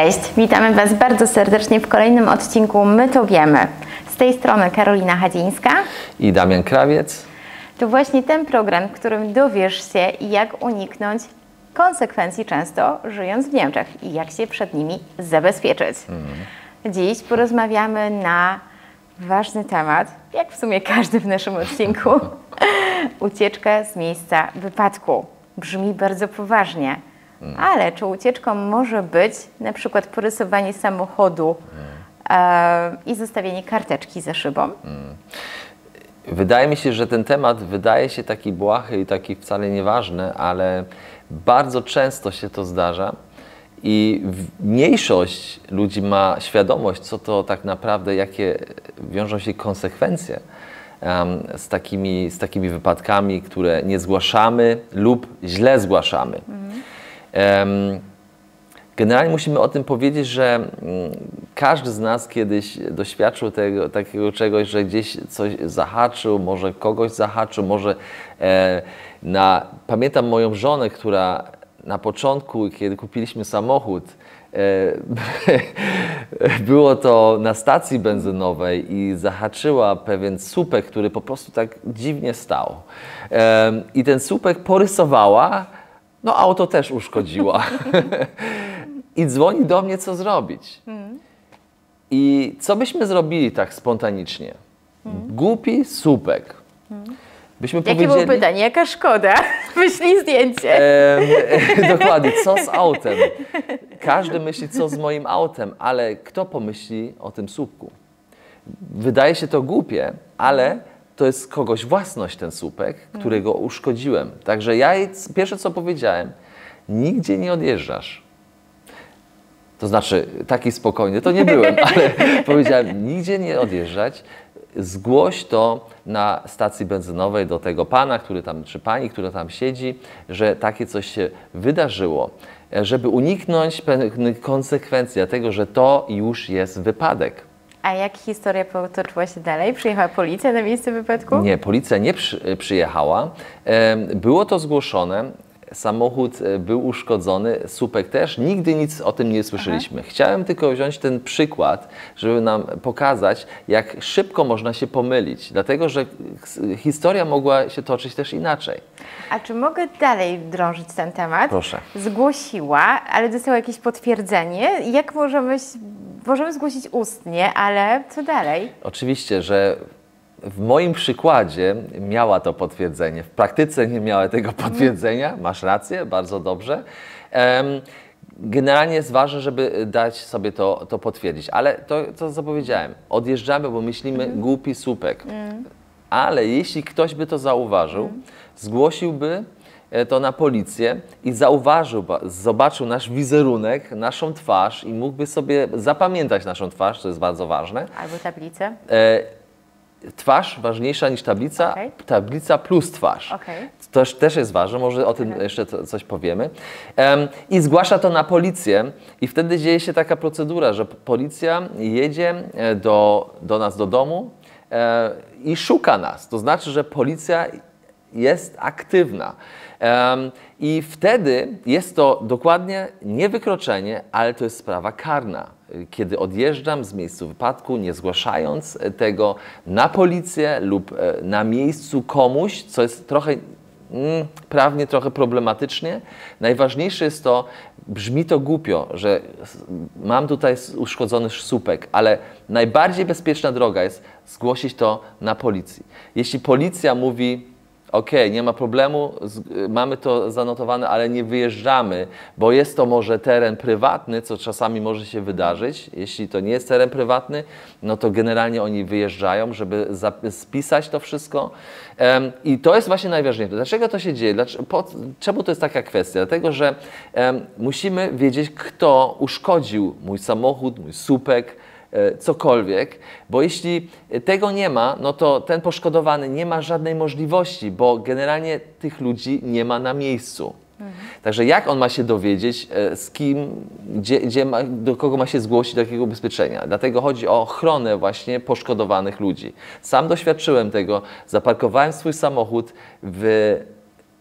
Cześć, witamy Was bardzo serdecznie w kolejnym odcinku My to wiemy. Z tej strony Karolina Chadzińska i Damian Krawiec. To właśnie ten program, w którym dowiesz się, jak uniknąć konsekwencji często żyjąc w Niemczech i jak się przed nimi zabezpieczyć. Dziś porozmawiamy na ważny temat, jak w sumie każdy w naszym odcinku, ucieczkę z miejsca wypadku. Brzmi bardzo poważnie. Ale czy ucieczką może być na przykład porysowanie samochodu i zostawienie karteczki za szybą? Wydaje mi się, że ten temat wydaje się taki błahy i taki wcale nieważny, ale bardzo często się to zdarza i mniejszość ludzi ma świadomość, co to tak naprawdę, jakie wiążą się konsekwencje z takimi wypadkami, które nie zgłaszamy lub źle zgłaszamy. Generalnie musimy o tym powiedzieć, że każdy z nas kiedyś doświadczył takiego czegoś, że gdzieś coś zahaczył, może kogoś zahaczył, może pamiętam moją żonę, która na początku, kiedy kupiliśmy samochód, było to na stacji benzynowej i zahaczyła pewien słupek, który po prostu tak dziwnie stał. I ten słupek porysowała, no auto też uszkodziła. I dzwoni do mnie, co zrobić. I co byśmy zrobili tak spontanicznie? Głupi słupek. Byśmy Jakie było pytanie? Jaka szkoda? Wyślij zdjęcie. Dokładnie. Co z autem? Każdy myśli, co z moim autem, ale kto pomyśli o tym słupku? Wydaje się to głupie, ale to jest kogoś własność, ten słupek, którego uszkodziłem. Także ja jej pierwsze, co powiedziałem, nigdzie nie odjeżdżasz. To znaczy, taki spokojny to nie byłem, ale powiedziałem, nigdzie nie odjeżdżać. Zgłoś to na stacji benzynowej do tego pana, który tam, czy pani, która tam siedzi, że takie coś się wydarzyło, żeby uniknąć pewnych konsekwencji, dlatego że to już jest wypadek. A jak historia potoczyła się dalej? Przyjechała policja na miejsce wypadku? Nie, policja nie przyjechała. Było to zgłoszone, samochód był uszkodzony, słupek też. Nigdy nic o tym nie słyszeliśmy. Chciałem tylko wziąć ten przykład, żeby nam pokazać, jak szybko można się pomylić. Dlatego, że historia mogła się toczyć też inaczej. A czy mogę dalej drążyć ten temat? Proszę. Zgłosiła, ale dostała jakieś potwierdzenie. Jak możemy zgłosić ustnie, ale co dalej? Oczywiście, że w moim przykładzie miała to potwierdzenie. W praktyce nie miała tego potwierdzenia. Masz rację, bardzo dobrze. Generalnie jest ważne, żeby dać sobie to potwierdzić. Ale to co powiedziałem, odjeżdżamy, bo myślimy głupi słupek. Ale jeśli ktoś by to zauważył, zgłosiłby to na policję i zobaczył nasz wizerunek, naszą twarz i mógłby sobie zapamiętać naszą twarz, co jest bardzo ważne. Albo tablicę. Twarz ważniejsza niż tablica, tablica plus twarz. To też jest ważne, może o tym jeszcze coś powiemy. I zgłasza to na policję i wtedy dzieje się taka procedura, że policja jedzie do nas do domu i szuka nas. To znaczy, że policja jest aktywna. I wtedy jest to dokładnie nie wykroczenie, ale to jest sprawa karna. Kiedy odjeżdżam z miejsca wypadku, nie zgłaszając tego na policję lub na miejscu komuś, co jest trochę prawnie trochę problematycznie. Najważniejsze jest to, brzmi to głupio, że mam tutaj uszkodzony słupek, ale najbardziej bezpieczna droga jest zgłosić to na policji. Jeśli policja mówi, okej, nie ma problemu, mamy to zanotowane, ale nie wyjeżdżamy, bo jest to może teren prywatny, co czasami może się wydarzyć. Jeśli to nie jest teren prywatny, no to generalnie oni wyjeżdżają, żeby spisać to wszystko. I to jest właśnie najważniejsze. Dlaczego to się dzieje? Czemu to jest taka kwestia? Dlatego, że musimy wiedzieć, kto uszkodził mój samochód, mój słupek, cokolwiek, bo jeśli tego nie ma, no to ten poszkodowany nie ma żadnej możliwości, bo generalnie tych ludzi nie ma na miejscu. Także jak on ma się dowiedzieć, z kim, do kogo ma się zgłosić, do jakiego ubezpieczenia? Dlatego chodzi o ochronę właśnie poszkodowanych ludzi. Sam doświadczyłem tego, zaparkowałem swój samochód w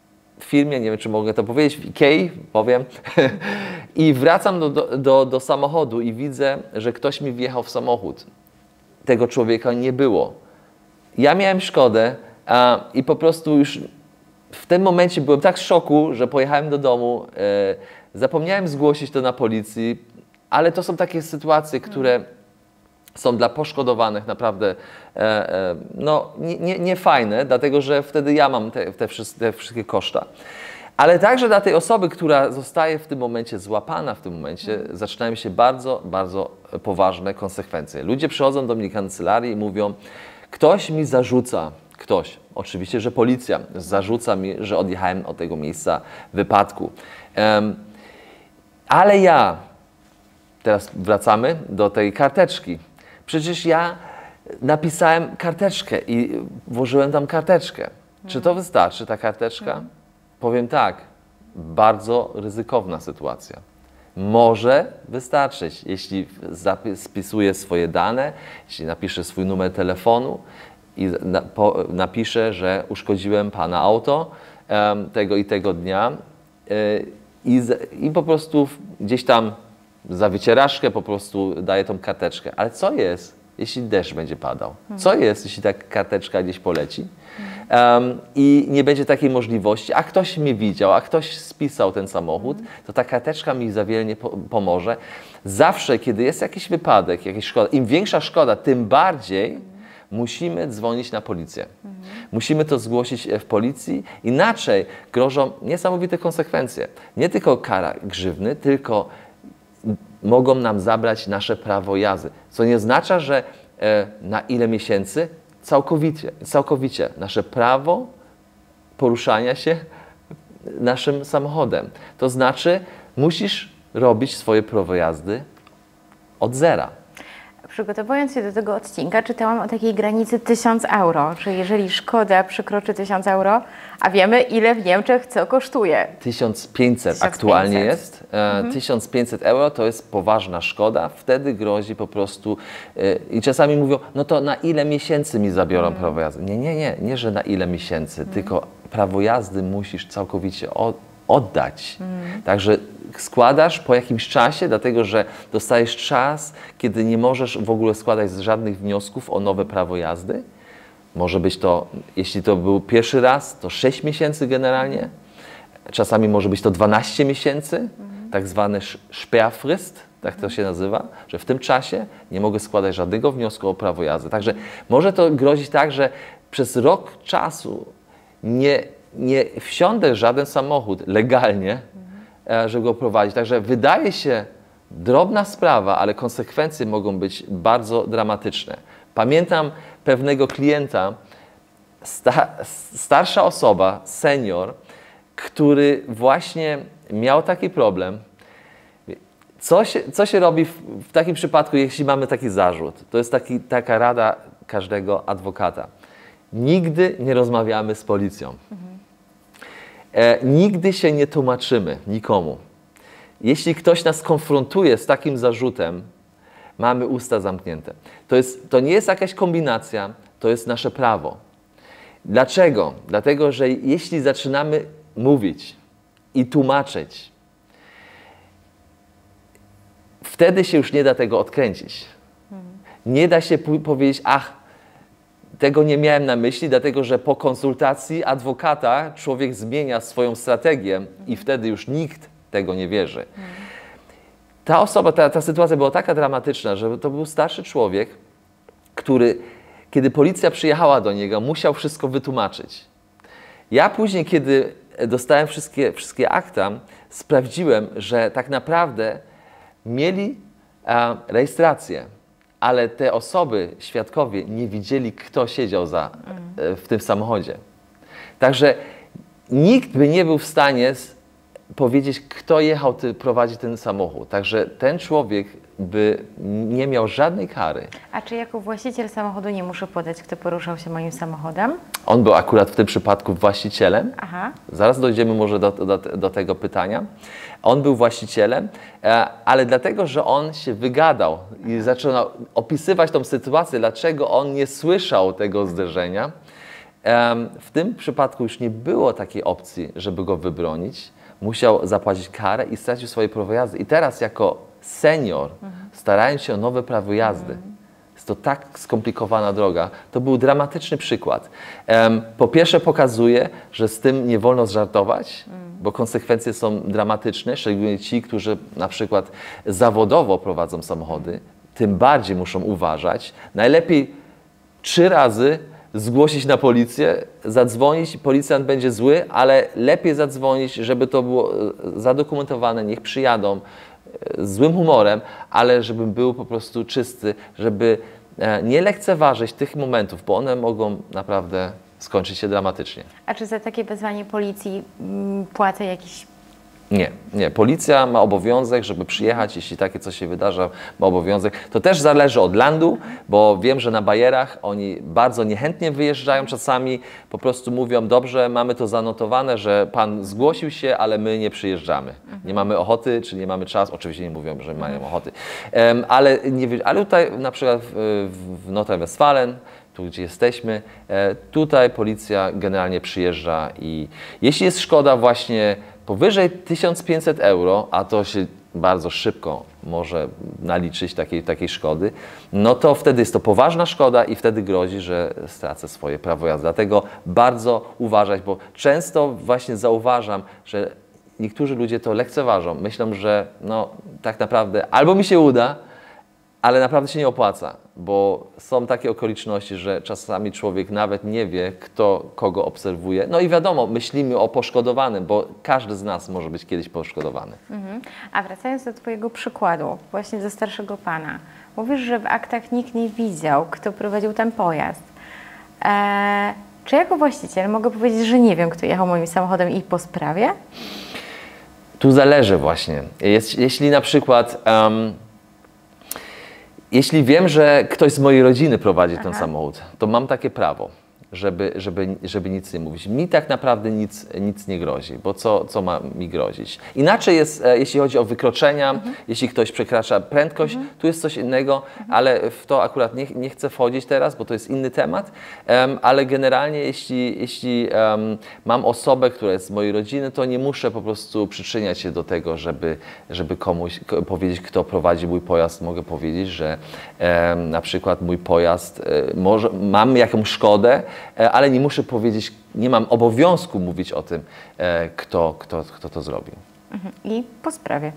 w firmie, nie wiem, czy mogę to powiedzieć, w Ikei, powiem. I wracam do samochodu i widzę, że ktoś mi wjechał w samochód. Tego człowieka nie było. Ja miałem szkodę i po prostu już w tym momencie byłem tak w szoku, że pojechałem do domu, zapomniałem zgłosić to na policji, ale to są takie sytuacje, które są dla poszkodowanych naprawdę no, nie fajne, dlatego że wtedy ja mam te wszystkie koszta. Ale także dla tej osoby, która zostaje w tym momencie złapana, w tym momencie zaczynają się bardzo, bardzo poważne konsekwencje. Ludzie przychodzą do mnie do kancelarii i mówią, ktoś mi zarzuca, oczywiście, że policja zarzuca mi, że odjechałem od tego miejsca wypadku. Ale ja, teraz wracamy do tej karteczki. Przecież ja napisałem karteczkę i włożyłem tam karteczkę. Czy to wystarczy, ta karteczka? Powiem tak, bardzo ryzykowna sytuacja. Może wystarczyć, jeśli spisuję swoje dane, jeśli napiszę swój numer telefonu i napiszę, że uszkodziłem pana auto tego i tego dnia i po prostu gdzieś tam za wycieraczkę po prostu daję tą karteczkę. Ale co jest, jeśli deszcz będzie padał? Co jest, jeśli ta karteczka gdzieś poleci? I nie będzie takiej możliwości, a ktoś mnie widział, a ktoś spisał ten samochód, to ta karteczka mi za wiele nie pomoże. Zawsze, kiedy jest jakiś wypadek, jakaś szkoda, im większa szkoda, tym bardziej musimy dzwonić na policję. Musimy to zgłosić w policji, inaczej grożą niesamowite konsekwencje. Nie tylko kara grzywny, tylko mogą nam zabrać nasze prawo jazdy. Co nie oznacza, że na ile miesięcy? Całkowicie. Nasze prawo poruszania się naszym samochodem. To znaczy, musisz robić swoje prawo jazdy od zera. Przygotowując się do tego odcinka, czytałam o takiej granicy 1000 euro, że jeżeli szkoda przekroczy 1000 euro, a wiemy, ile w Niemczech co kosztuje. 1500 aktualnie jest. 1500 euro to jest poważna szkoda. Wtedy grozi po prostu i czasami mówią, no to na ile miesięcy mi zabiorą prawo jazdy? Nie, że na ile miesięcy, tylko prawo jazdy musisz całkowicie oddać. Także składasz po jakimś czasie, dlatego że dostajesz czas, kiedy nie możesz w ogóle składać żadnych wniosków o nowe prawo jazdy. Może być to, jeśli to był pierwszy raz, to 6 miesięcy generalnie. Czasami może być to 12 miesięcy, tak zwany Sperrfrist, tak to się nazywa, że w tym czasie nie mogę składać żadnego wniosku o prawo jazdy. Także może to grozić tak, że przez rok czasu nie wsiądę w żaden samochód legalnie, żeby go prowadzić. Także wydaje się drobna sprawa, ale konsekwencje mogą być bardzo dramatyczne. Pamiętam pewnego klienta, starsza osoba, senior, który właśnie miał taki problem. Co się robi w takim przypadku, jeśli mamy taki zarzut? To jest taka rada każdego adwokata. Nigdy nie rozmawiamy z policją. Nigdy się nie tłumaczymy nikomu. Jeśli ktoś nas konfrontuje z takim zarzutem, mamy usta zamknięte. To nie jest jakaś kombinacja, to jest nasze prawo. Dlaczego? Dlatego, że jeśli zaczynamy mówić i tłumaczyć, wtedy się już nie da tego odkręcić. Nie da się powiedzieć, tego nie miałem na myśli, dlatego że po konsultacji adwokata człowiek zmienia swoją strategię i wtedy już nikt tego nie wierzy. Ta osoba, ta sytuacja była taka dramatyczna, że to był starszy człowiek, który, kiedy policja przyjechała do niego, musiał wszystko wytłumaczyć. Ja później, kiedy dostałem wszystkie akta, sprawdziłem, że tak naprawdę mieli rejestrację, ale te osoby, świadkowie, nie widzieli, kto siedział w tym samochodzie. Także nikt by nie był w stanie powiedzieć, kto prowadzi ten samochód. Także ten człowiek by nie miał żadnej kary. A czy jako właściciel samochodu nie muszę podać, kto poruszał się moim samochodem? On był akurat w tym przypadku właścicielem. Aha. Zaraz dojdziemy może do tego pytania. On był właścicielem, ale dlatego, że on się wygadał i zaczął opisywać tą sytuację, dlaczego on nie słyszał tego zderzenia, W tym przypadku już nie było takiej opcji, żeby go wybronić. Musiał zapłacić karę i stracił swoje prawo jazdy. I teraz jako senior, starając się o nowe prawo jazdy, jest to tak skomplikowana droga. To był dramatyczny przykład. Po pierwsze pokazuje, że z tym nie wolno żartować, bo konsekwencje są dramatyczne, szczególnie ci, którzy na przykład zawodowo prowadzą samochody, tym bardziej muszą uważać. Najlepiej 3 razy zgłosić na policję, zadzwonić, policjant będzie zły, ale lepiej zadzwonić, żeby to było zadokumentowane, niech przyjadą z złym humorem, ale żeby był po prostu czysty, żeby nie lekceważyć tych momentów, bo one mogą naprawdę skończyć się dramatycznie. A czy za takie wezwanie policji płacę jakiś... Nie. Policja ma obowiązek, żeby przyjechać, jeśli takie coś się wydarza, ma obowiązek. To też zależy od landu, bo wiem, że na bajerach oni bardzo niechętnie wyjeżdżają czasami, po prostu mówią, dobrze, mamy to zanotowane, że pan zgłosił się, ale my nie przyjeżdżamy. Nie mamy ochoty, czy nie mamy czasu. Oczywiście nie mówią, że mają ochoty. Ale tutaj na przykład w Nordrhein-Westfalen, tu gdzie jesteśmy, tutaj policja generalnie przyjeżdża i jeśli jest szkoda właśnie powyżej 1500 euro, a to się bardzo szybko może naliczyć takiej szkody, no to wtedy jest to poważna szkoda i wtedy grozi, że stracę swoje prawo jazdy. Dlatego bardzo uważać, bo często właśnie zauważam, że niektórzy ludzie to lekceważą. Myślą, że no tak naprawdę albo mi się uda, ale naprawdę się nie opłaca, bo są takie okoliczności, że czasami człowiek nawet nie wie, kto kogo obserwuje. No i wiadomo, myślimy o poszkodowanym, bo każdy z nas może być kiedyś poszkodowany. A wracając do Twojego przykładu, właśnie ze starszego pana. Mówisz, że w aktach nikt nie widział, kto prowadził ten pojazd. Czy jako właściciel mogę powiedzieć, że nie wiem, kto jechał moim samochodem i po sprawie? Tu zależy właśnie. Jeśli na przykład... Jeśli wiem, że ktoś z mojej rodziny prowadzi ten samochód, to mam takie prawo, żeby nic nie mówić. Mi tak naprawdę nic nie grozi, bo co ma mi grozić? Inaczej jest, jeśli chodzi o wykroczenia, jeśli ktoś przekracza prędkość, tu jest coś innego, ale w to akurat nie chcę wchodzić teraz, bo to jest inny temat, ale generalnie jeśli mam osobę, która jest z mojej rodziny, to nie muszę po prostu przyczyniać się do tego, żeby komuś powiedzieć, kto prowadzi mój pojazd. Mogę powiedzieć, że na przykład mój pojazd, mam jakąś szkodę, ale nie muszę powiedzieć, nie mam obowiązku mówić o tym, kto to zrobił. I po sprawie.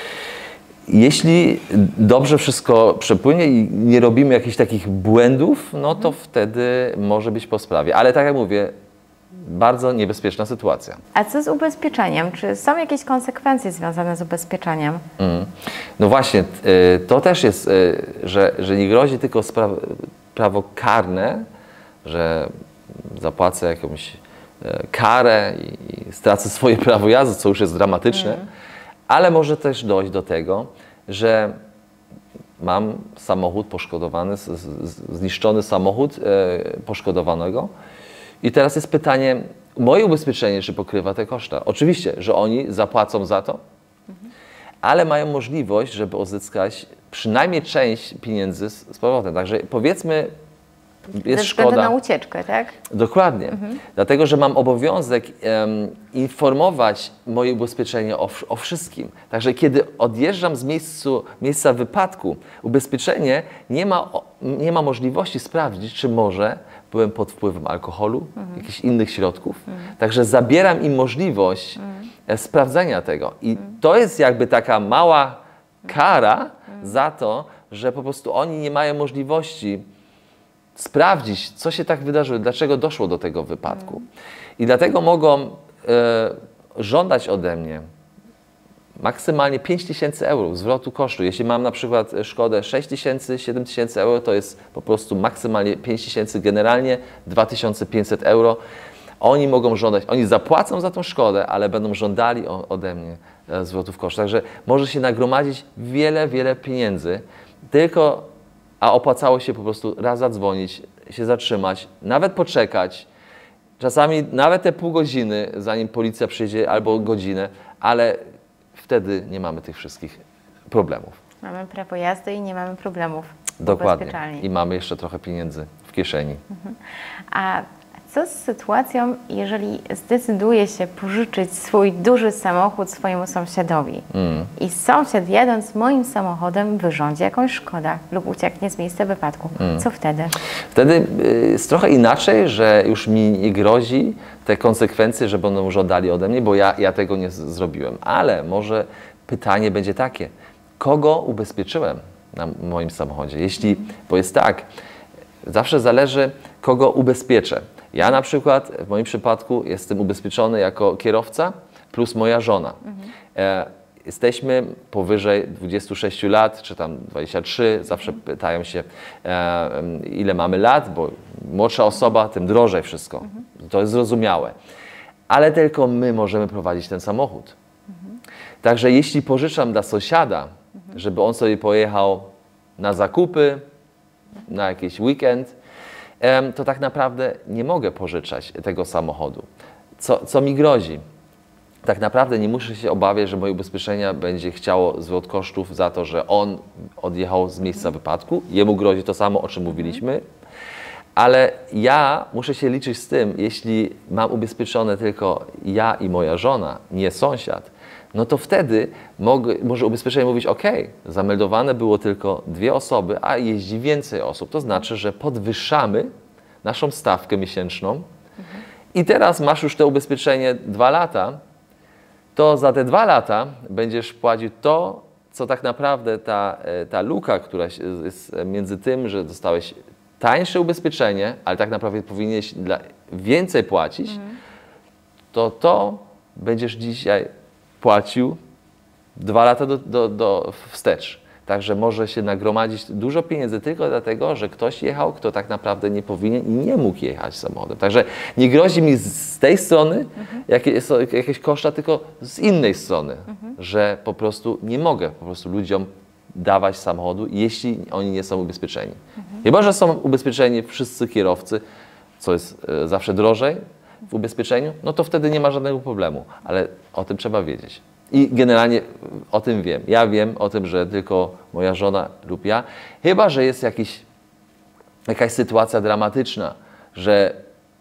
Jeśli dobrze wszystko przepłynie i nie robimy jakichś takich błędów, no to wtedy może być po sprawie. Ale tak jak mówię, bardzo niebezpieczna sytuacja. A co z ubezpieczeniem? Czy są jakieś konsekwencje związane z ubezpieczeniem? No właśnie, to też jest, że nie grozi tylko prawo karne, że zapłacę jakąś karę i stracę swoje prawo jazdy, co już jest dramatyczne, ale może też dojść do tego, że mam samochód poszkodowany, zniszczony samochód poszkodowanego i teraz jest pytanie, moje ubezpieczenie, czy pokrywa te koszta? Oczywiście, że oni zapłacą za to, ale mają możliwość, żeby uzyskać przynajmniej część pieniędzy z powrotem. Także powiedzmy, jest szkoda. Na ucieczkę, tak? Dokładnie. Dlatego, że mam obowiązek informować moje ubezpieczenie o wszystkim. Także kiedy odjeżdżam z miejsca wypadku, ubezpieczenie nie ma możliwości sprawdzić, czy może byłem pod wpływem alkoholu, jakichś innych środków. Także zabieram im możliwość sprawdzenia tego. I to jest jakby taka mała kara za to, że po prostu oni nie mają możliwości sprawdzić, co się tak wydarzyło, dlaczego doszło do tego wypadku. I dlatego mogą żądać ode mnie maksymalnie 5000 euro zwrotu kosztu. Jeśli mam na przykład szkodę 6000, 7000 euro, to jest po prostu maksymalnie 5000, generalnie 2500 euro. Oni mogą żądać, oni zapłacą za tą szkodę, ale będą żądali ode mnie zwrotów kosztów. Także może się nagromadzić wiele pieniędzy, a opłacało się po prostu raz zadzwonić, się zatrzymać, nawet poczekać, czasami nawet te pół godziny, zanim policja przyjdzie, albo godzinę, ale wtedy nie mamy tych wszystkich problemów. Mamy prawo jazdy i nie mamy problemów. Dokładnie. I mamy jeszcze trochę pieniędzy w kieszeni. A co z sytuacją, jeżeli zdecyduje się pożyczyć swój duży samochód swojemu sąsiadowi i sąsiad jadąc moim samochodem wyrządzi jakąś szkodę lub ucieknie z miejsca wypadku? Co wtedy? Wtedy jest trochę inaczej, że już mi nie grozi te konsekwencje, że będą żądali ode mnie, bo ja tego nie zrobiłem. Ale może pytanie będzie takie, kogo ubezpieczyłem na moim samochodzie? Bo jest tak, zawsze zależy, kogo ubezpieczę. Ja na przykład, w moim przypadku jestem ubezpieczony jako kierowca plus moja żona. Jesteśmy powyżej 26 lat, czy tam 23, zawsze pytają się, ile mamy lat, bo młodsza osoba, tym drożej wszystko. To jest zrozumiałe. Ale tylko my możemy prowadzić ten samochód. Także jeśli pożyczam dla sąsiada, żeby on sobie pojechał na zakupy, na jakiś weekend, to tak naprawdę nie mogę pożyczać tego samochodu. Co mi grozi? Tak naprawdę nie muszę się obawiać, że moje ubezpieczenie będzie chciało zwrot kosztów za to, że on odjechał z miejsca wypadku. Jemu grozi to samo, o czym mówiliśmy. Ale ja muszę się liczyć z tym, jeśli mam ubezpieczone tylko ja i moja żona, nie sąsiad, no to wtedy może ubezpieczenie mówić, ok, zameldowane było tylko 2 osoby, a jeździ więcej osób. To znaczy, że podwyższamy naszą stawkę miesięczną i teraz masz już to ubezpieczenie 2 lata, to za te 2 lata będziesz płacił to, co tak naprawdę ta luka, która jest między tym, że dostałeś tańsze ubezpieczenie, ale tak naprawdę powinieneś więcej płacić, to będziesz dzisiaj płacił 2 lata wstecz. Także może się nagromadzić dużo pieniędzy tylko dlatego, że ktoś jechał, kto tak naprawdę nie powinien i nie mógł jechać samochodem. Także nie grozi mi z tej strony jakieś koszta, tylko z innej strony, że po prostu nie mogę ludziom dawać samochodu, jeśli oni nie są ubezpieczeni. Chyba że są ubezpieczeni wszyscy kierowcy, co jest zawsze drożej w ubezpieczeniu, no to wtedy nie ma żadnego problemu, ale o tym trzeba wiedzieć. I generalnie o tym wiem. Ja wiem o tym, że tylko moja żona lub ja, chyba że jest jakaś sytuacja dramatyczna, że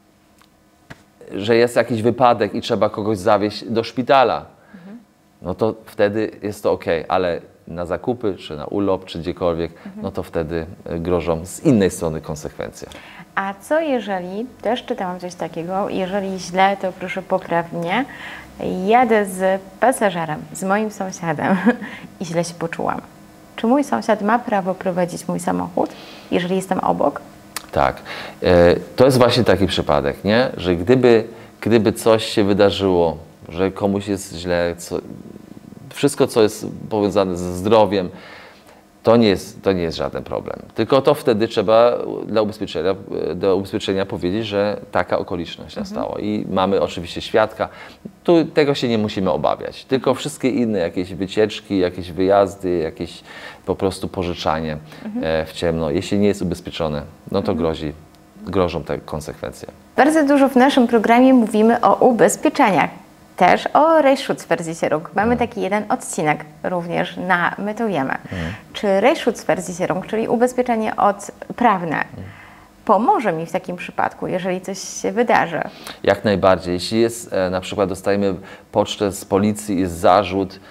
jest jakiś wypadek i trzeba kogoś zawieźć do szpitala, no to wtedy jest to ok, ale na zakupy, czy na urlop, czy gdziekolwiek, no to wtedy grożą z innej strony konsekwencje. A co jeżeli, też czytałam coś takiego, jeżeli źle, to proszę popraw mnie, jadę z pasażerem, z moim sąsiadem i źle się poczułam. Czy mój sąsiad ma prawo prowadzić mój samochód, jeżeli jestem obok? Tak. To jest właśnie taki przypadek, nie? Że gdyby coś się wydarzyło, że komuś jest źle, wszystko, co jest powiązane ze zdrowiem, to nie jest żaden problem. Tylko to wtedy trzeba do ubezpieczenia powiedzieć, że taka okoliczność nastała. I mamy oczywiście świadka. Tu tego się nie musimy obawiać. Tylko wszystkie inne jakieś wycieczki, jakieś wyjazdy, jakieś po prostu pożyczanie w ciemno, jeśli nie jest ubezpieczone, no to grożą te konsekwencje. Bardzo dużo w naszym programie mówimy o ubezpieczeniach. Też o Rechtsschutzversicherung. Mamy taki jeden odcinek również na My to wiemy. Czy Rechtsschutzversicherung, czyli ubezpieczenie prawne, pomoże mi w takim przypadku, jeżeli coś się wydarzy? Jak najbardziej. Jeśli jest, na przykład dostajemy pocztę z policji, jest zarzut,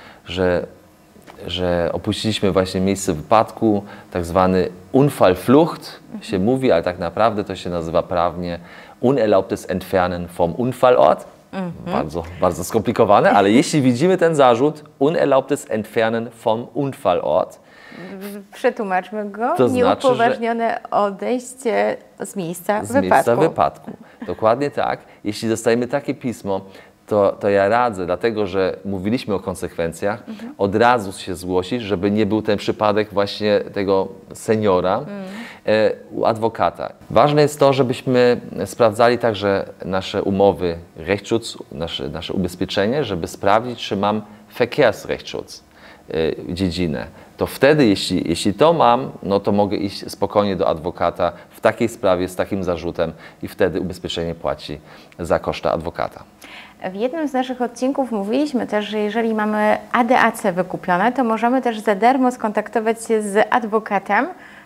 że opuściliśmy właśnie miejsce wypadku, tak zwany Unfallflucht się mówi, ale tak naprawdę to się nazywa prawnie unerlaubtes Entfernen vom Unfallort. Bardzo, bardzo skomplikowane, ale jeśli widzimy ten zarzut, unerlaubtes Entfernen vom Unfallort. Przetłumaczmy go, to nieupoważnione odejście z miejsca wypadku. Dokładnie tak. Jeśli dostajemy takie pismo, to ja radzę, dlatego że mówiliśmy o konsekwencjach, od razu się zgłosić, żeby nie był ten przypadek właśnie tego seniora u adwokata. Ważne jest to, żebyśmy sprawdzali także nasze umowy Rechtsschutz, nasze ubezpieczenie, żeby sprawdzić, czy mam Verkehrsrechtsschutz, dziedzinę. To wtedy, jeśli to mam, no to mogę iść spokojnie do adwokata w takiej sprawie, z takim zarzutem i wtedy ubezpieczenie płaci za koszta adwokata. W jednym z naszych odcinków mówiliśmy też, że jeżeli mamy ADAC wykupione, to możemy też za darmo skontaktować się z adwokatem,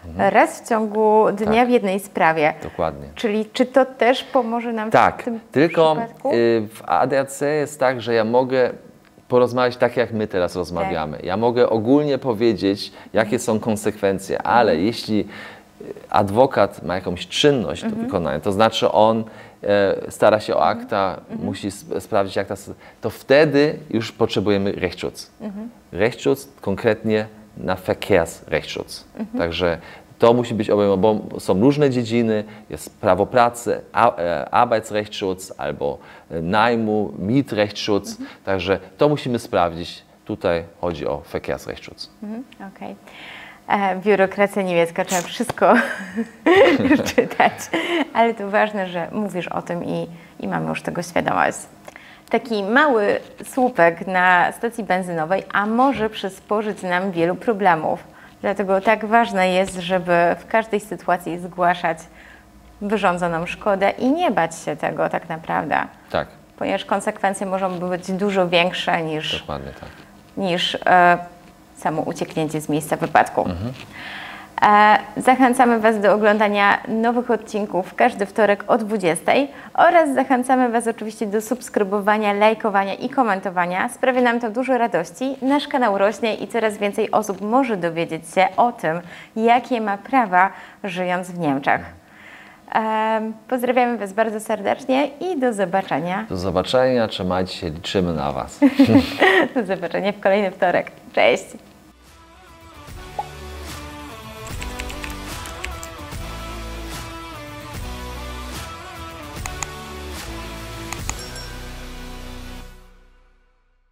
raz w ciągu dnia w jednej sprawie. Dokładnie. Czyli czy to też pomoże nam w tym tylko przypadku? w ADHD jest tak, że ja mogę porozmawiać tak, jak my teraz rozmawiamy. Ja mogę ogólnie powiedzieć, jakie są konsekwencje, ale jeśli adwokat ma jakąś czynność do wykonania, to znaczy on stara się o akta, musi sprawdzić akta, to wtedy już potrzebujemy Rechtsschutz. Rechtsschutz konkretnie na Verkehrsrechtsschutz. Także to musi być obejmowane, bo są różne dziedziny, jest prawo pracy, Arbeitsrechtsschutz albo najmu, Mietrechtsschutz, także to musimy sprawdzić. Tutaj chodzi o Verkehrsrechtsschutz. Okej. Biurokracja niemiecka, trzeba wszystko czytać, ale to ważne, że mówisz o tym i mamy już tego świadomość. Taki mały słupek na stacji benzynowej, a może przysporzyć nam wielu problemów. Dlatego tak ważne jest, żeby w każdej sytuacji zgłaszać wyrządzoną szkodę i nie bać się tego tak naprawdę. Tak. Ponieważ konsekwencje mogą być dużo większe niż samo ucieknięcie z miejsca wypadku. Zachęcamy Was do oglądania nowych odcinków każdy wtorek o 20 oraz zachęcamy Was oczywiście do subskrybowania, lajkowania i komentowania. Sprawia nam to dużo radości. Nasz kanał rośnie i coraz więcej osób może dowiedzieć się o tym, jakie ma prawa, żyjąc w Niemczech. Pozdrawiamy Was bardzo serdecznie i do zobaczenia. Do zobaczenia, trzymajcie się, liczymy na Was. Do zobaczenia w kolejny wtorek. Cześć!